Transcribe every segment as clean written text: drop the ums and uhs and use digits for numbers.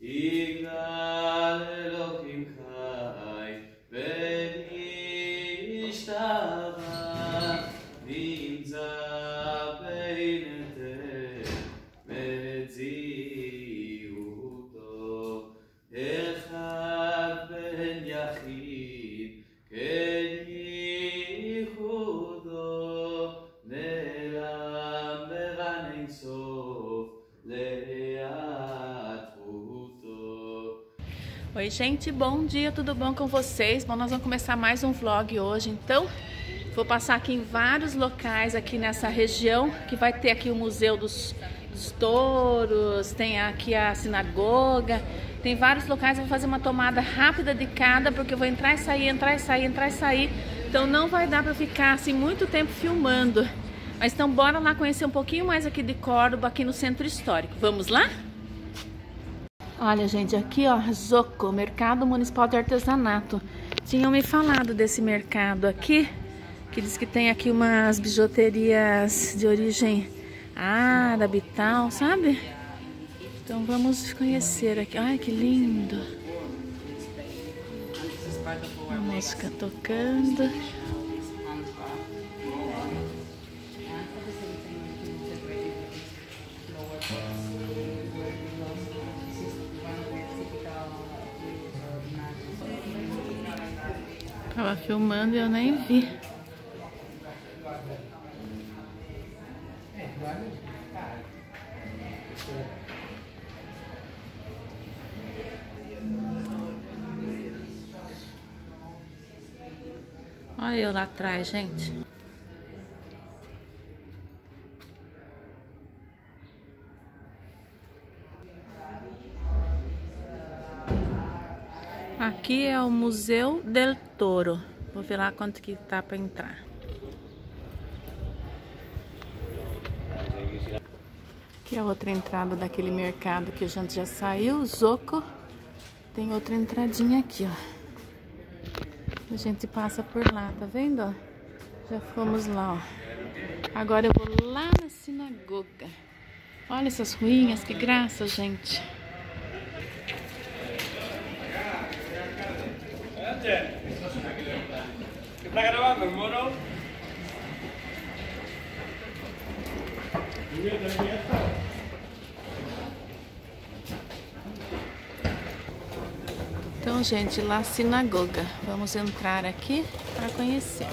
יגדל אלוקים חי ונשתבח נמצא בין היתר מציאותו אחד בן יחיד כן ייחודו נעלם ברן אין סוף Oi gente, bom dia, tudo bom com vocês? Bom, nós vamos começar mais um vlog hoje, então vou passar aqui em vários locais aqui nessa região, que vai ter aqui o Museu dos Touros, tem aqui a sinagoga, tem vários locais. Eu vou fazer uma tomada rápida de cada, porque eu vou entrar e sair, entrar e sair, entrar e sair, então não vai dar para ficar assim muito tempo filmando. Mas então bora lá conhecer um pouquinho mais aqui de Córdoba, aqui no Centro Histórico. Vamos lá? Olha, gente, aqui ó, Zoco, Mercado Municipal de Artesanato. Tinham me falado desse mercado aqui, que diz que tem aqui umas bijuterias de origem árabe e tal, sabe? Então vamos conhecer aqui. Ai, que lindo! A música tocando. Tava filmando e eu nem vi. Olha eu lá atrás, gente. Aqui é o Museu del Toro. Vou ver lá quanto que tá para entrar. Aqui é a outra entrada daquele mercado que a gente já saiu, Zoco. Tem outra entradinha aqui, ó. A gente passa por lá, tá vendo, ó? Já fomos lá, ó. Agora eu vou lá na sinagoga. Olha essas ruínas, que graça, gente. ¿Está grabando, mono? Então, gente, lá sinagoga. Vamos entrar aqui para conhecer.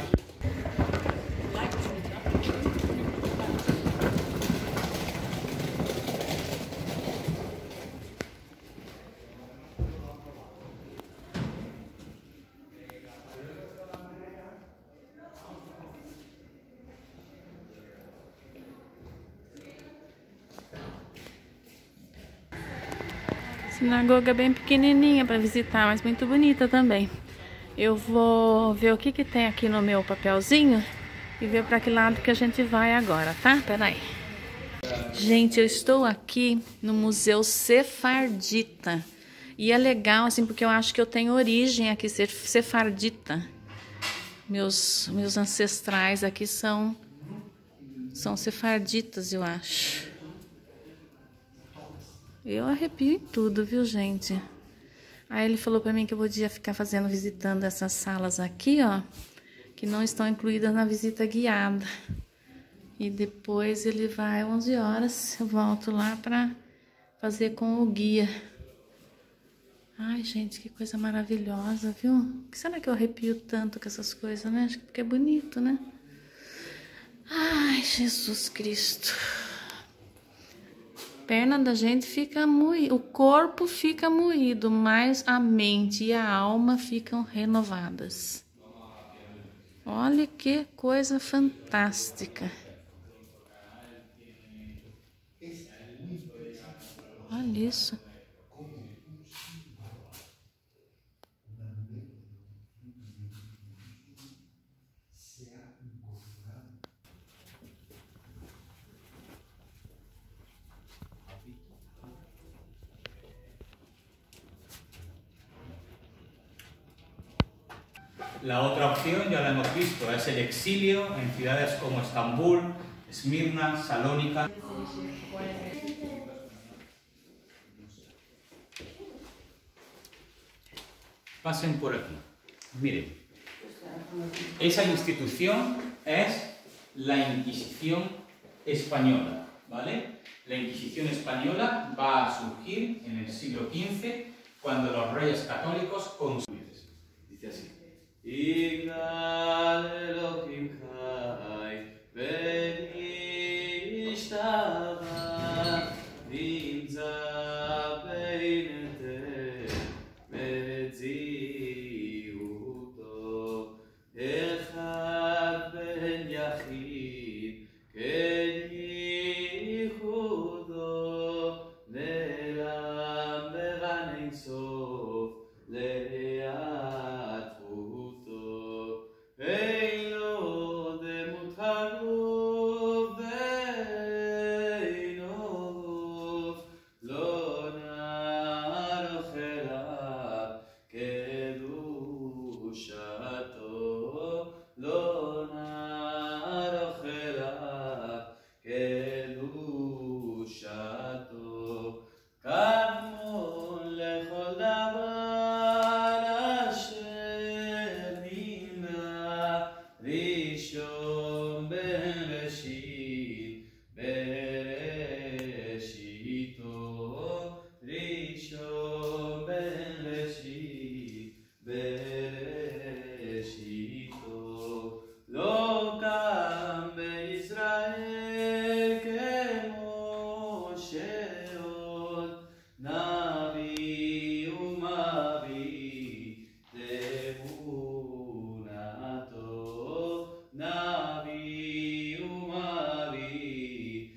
Sinagoga bem pequenininha para visitar, mas muito bonita também. Eu vou ver o que que tem aqui no meu papelzinho e ver para que lado que a gente vai agora, tá? Peraí. Gente, eu estou aqui no Museu Sefardita. E é legal, assim, porque eu acho que eu tenho origem aqui, ser sefardita. Meus ancestrais aqui são sefarditas, eu acho. Eu arrepio em tudo, viu, gente? Aí ele falou pra mim que eu podia ficar visitando essas salas aqui, ó, que não estão incluídas na visita guiada. E depois ele vai 11 horas, eu volto lá pra fazer com o guia. Ai, gente, que coisa maravilhosa, viu? Por que será que eu arrepio tanto com essas coisas, né? Acho que porque é bonito, né? Ai, Jesus Cristo. A perna da gente fica moída, o corpo fica moído, mas a mente e a alma ficam renovadas. Olha que coisa fantástica. Olha isso. La otra opción, ya la hemos visto, es el exilio en ciudades como Estambul, Esmirna, Salónica. pasen por aquí. Miren, esa institución es la Inquisición española, ¿vale? La Inquisición española va a surgir en el siglo XV cuando los reyes católicos dice así. Igal Elohim Chai Venishtava Nimza Beinete Metziuto Echad Ben Yachid Ken Yichudo Ne'elam Be'gan Ein Sof Le'at Eilo Demut Haruf Ve'inov Lo Naroch Elav Kedushato Lo Naroch Elav Kedushato Kadmon Lechol Davar Asher Nimra Rishon Bereshit Bereshito Rishon Bereshit Bereshito Lo Kam Be'Yisrael Kemo Sheol Navi Umavi Temunato Navi Umavi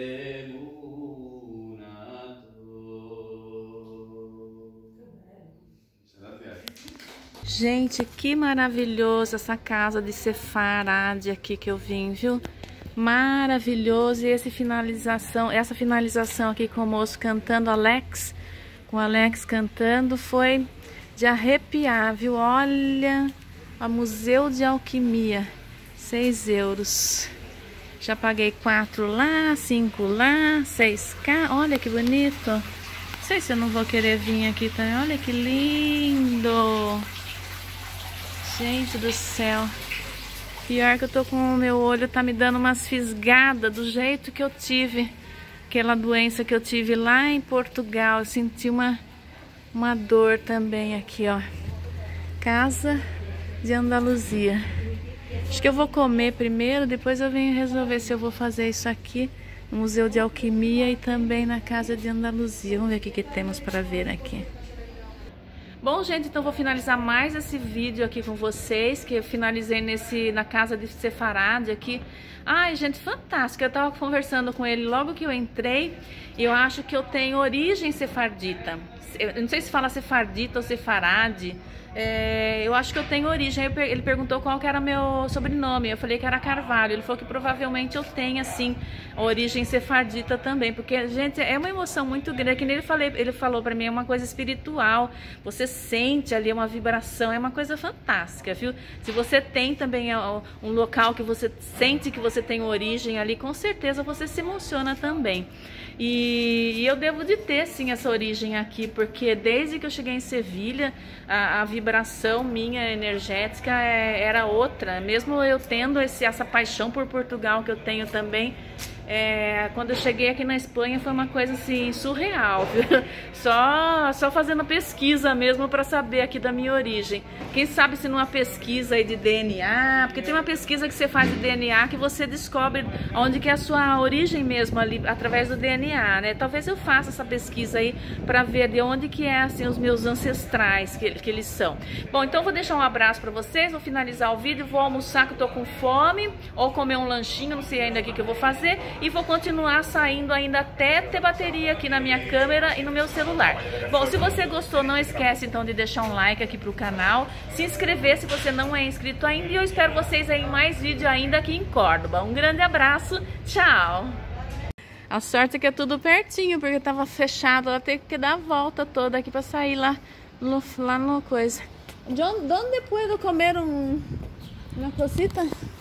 Temunato. Gente, que maravilhoso essa casa de Sefarad aqui que eu vim, viu? Maravilhoso. E essa finalização aqui com o moço cantando, com o Alex cantando, foi de arrepiar, viu? Olha, o Museu de Alquimia, 6 euros. Já paguei 4 lá, 5 lá, 6 cá. Olha que bonito. Não sei se eu não vou querer vir aqui também. Olha que lindo. Gente do céu. Pior que eu tô com o meu olho, tá me dando umas fisgadas do jeito que eu tive. Aquela doença que eu tive lá em Portugal. Eu senti uma dor também aqui, ó. Casa de Andaluzia. Acho que eu vou comer primeiro, depois eu venho resolver se eu vou fazer isso aqui no Museu de Alquimia e também na Casa de Andaluzia. Vamos ver o que temos para ver aqui. Bom, gente, então vou finalizar mais esse vídeo aqui com vocês, que eu finalizei na casa de Sefarad aqui. Ai, gente, fantástico. Eu tava conversando com ele logo que eu entrei e eu acho que eu tenho origem sefardita. Eu não sei se fala sefardita ou sefarad. Eu acho que eu tenho origem. Ele perguntou qual que era meu sobrenome. Eu falei que era Carvalho. Ele falou que provavelmente eu tenho, assim, a origem sefardita também. Porque, gente, é uma emoção muito grande. Que nem ele falou pra mim, é uma coisa espiritual. Você sente ali uma vibração. É uma coisa fantástica, viu? Se você tem também um local que você sente que você tem origem ali, com certeza você se emociona também. E eu devo de ter, sim, essa origem aqui, porque desde que eu cheguei em Sevilha, a vibração minha energética era outra. Mesmo eu tendo essa paixão por Portugal que eu tenho também, quando eu cheguei aqui na Espanha foi uma coisa assim surreal, viu? Só fazendo pesquisa mesmo para saber aqui da minha origem. Quem sabe se numa pesquisa aí de DNA, porque tem uma pesquisa que você faz de DNA que você descobre onde que é a sua origem mesmo ali através do DNA, né? Talvez eu faça essa pesquisa aí para ver de onde que é assim os meus ancestrais que eles são. Bom, então eu vou deixar um abraço para vocês, vou finalizar o vídeo, vou almoçar que eu tô com fome, ou comer um lanchinho, não sei ainda o que eu vou fazer. E vou continuar saindo ainda até ter bateria aqui na minha câmera e no meu celular. Bom, se você gostou, não esquece então de deixar um like aqui pro canal, se inscrever se você não é inscrito ainda, e eu espero vocês aí em mais vídeo ainda aqui em Córdoba. Um grande abraço, tchau! A sorte é que é tudo pertinho, porque tava fechado, ela teve que dar a volta toda aqui pra sair lá no coisa. ¿Dónde puedo comer una cosita?